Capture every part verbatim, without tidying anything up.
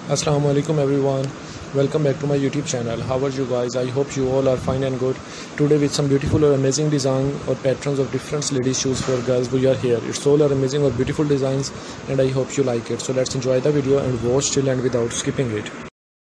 Assalamu alaikum everyone, welcome back to my YouTube channel. How are you guys? I hope you all are fine and good. Today with some beautiful or amazing design or patterns of different ladies shoes for girls we are here. It's all are amazing or beautiful designs and I hope you like it. So let's enjoy the video and watch till end without skipping it.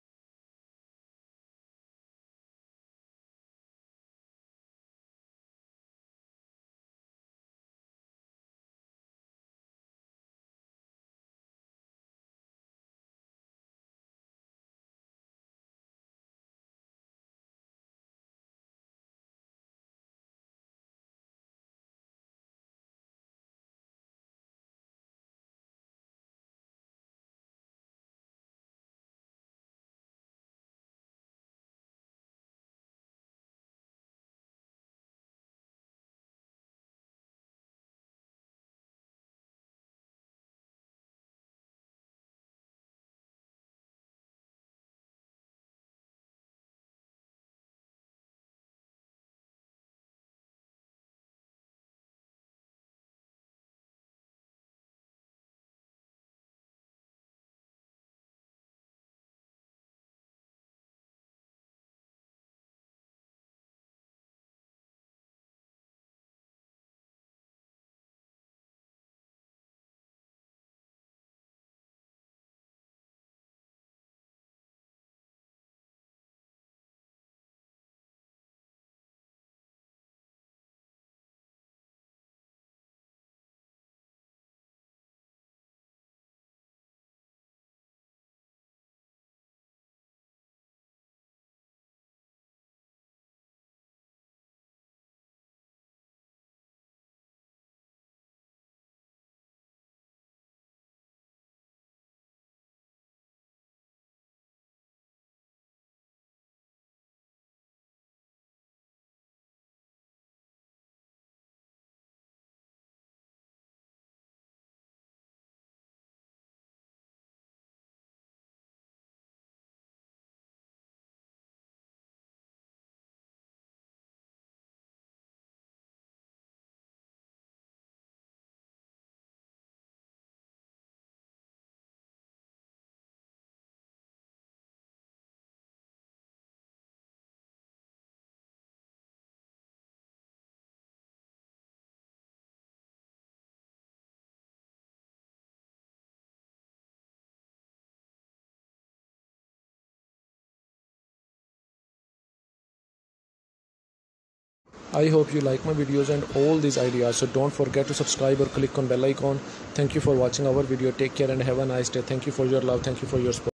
I hope you like my videos and all these ideas, so don't forget to subscribe or click on bell icon. Thank you for watching our video. Take care and have a nice day. Thank you for your love. Thank you for your support.